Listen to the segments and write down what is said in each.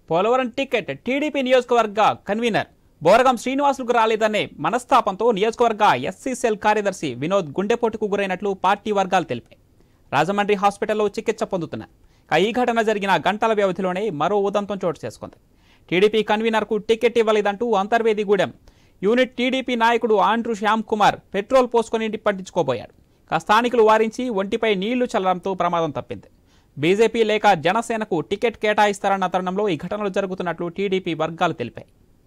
Polavaram ticket TDP నియోజకవర్గ convener Boragam శ్రీనివాసులకు రాలేదనే మనస్తాపంతో నియోజకవర్గ ఎస్సీ సెల్ కార్యదర్శి వినోద్ గుండెపోటుకు గురైనట్లు పార్టీ వర్గాలు తెలిపాయి. రాజమండ్రి హాస్పిటల్లో చికిత్స పొందుతున్నారు. ఈ ఘటన జరిగిన గంటల వ్యవధిలోనే మరో ఉదంతం చోటు చేసుకుంది. టీడీపీ కన్వీనర్కు టికెట్ ఇవ్వలేదంటూ అంతర్వేదిగూడెం యూనిట్ టీడీపీ నాయకుడు ఆండ్రూ శ్యామ్ కుమార్ పెట్రోల్ పోసుకొని పట్టించుకోబోయాడు. స్థానికులు వారించి ఒంటిపై నీళ్లు చల్లడంతో ప్రమాదం తప్పింది. బీజేపీ లేక జనసేనకు టికెట్ కేటాయిస్తారన్న తరుణంలో ఈ ఘటనలు జరుగుతున్నట్లు టీడీపీ వర్గాలు తెలిపాయి.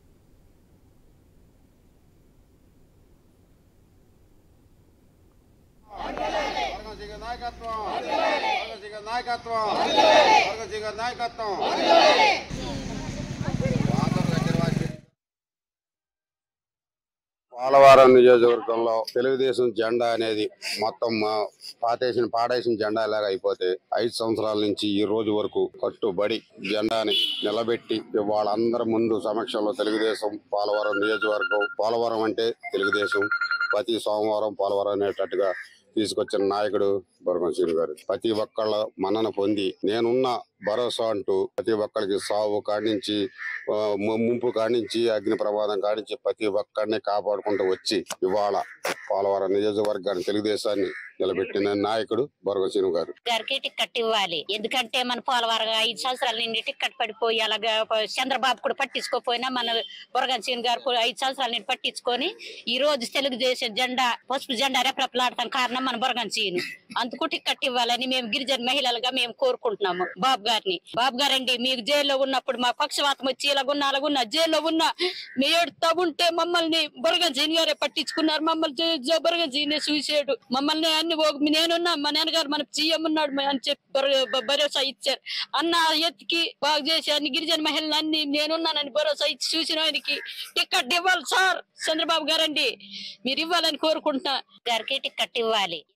పోలవరం నియోజకవర్గంలో తెలుగుదేశం జెండా అనేది మొత్తం పాడేసిన జెండా లాగా అయిపోతే 5 సంవత్సరాల నుంచి ఈ రోజు వరకు కట్టుబడి జెండాని నిలబెట్టి వాళ్ళందరి ముందు సమక్షంలో తెలుగుదేశం పోలవరం నియోజకవర్గం, పోలవరం అంటే తెలుగుదేశం, ప్రతి సోమవారం పోలవరం అనేటట్టుగా తీసుకొచ్చిన నాయకుడు బోరగం శ్రీను గారు. ప్రతి ఒక్కళ్ళ మన్నన పొంది నేనున్న భరోసా అంటూ ప్రతి ఒక్కరికి సావు కాడించి ముంపు కాడించి అగ్ని ప్రమాదం కాడించి ప్రతి ఒక్కరిని కాపాడుకుంటూ వచ్చి ఇవాళ పోలవరం నియోజకవర్గాన్ని తెలుగుదేశాన్ని నిలబెట్టిన నాయకుడు బోరగం శ్రీను గారు. గారికి టికెట్ ఇవ్వాలి. ఎందుకంటే మన పోలవరం 5 సంవత్సరాల నుండి టికెట్ పడిపోయి అలాగా చంద్రబాబు కూడా పట్టించుకోపోయినా మన బోరగం శ్రీను గారు 5 సంవత్సరాల నుండి పట్టించుకొని ఈ రోజు తెలుగుదేశం జెండా పసుపు జెండా రెపరెపలాడతాం కారణం మన బోరగం శ్రీను. అందుకు టికెట్ ఇవ్వాలని మేము గిరిజన మహిళలుగా మేము కోరుకుంటున్నాము బాబు గారిని. బాబు గారండి, మీకు జైల్లో ఉన్నప్పుడు మా పక్షవాతం వచ్చి అలాగున్నా జైల్లో ఉన్నా మీ ఏడుతా ఉంటే మమ్మల్ని బోరగం శ్రీను గారే పట్టించుకున్నారు. మమ్మల్ని బోరగం శ్రీనే చూసాడు. మమ్మల్ని నేనున్నా మా నాన్నగారు మన సీఎం ఉన్నాడు అని చెప్పి భరోసా ఇచ్చారు. అన్న ఎత్తికి బాగు చేసి అన్ని గిరిజన మహిళలు అన్ని నేనున్నానని భరోసా ఇచ్చి చూసిన ఆయనకి టికెట్ ఇవ్వాలి సార్. చంద్రబాబు గారండి, మీరు ఇవ్వాలని కోరుకుంటున్నా. గారికి టికెట్ ఇవ్వాలి.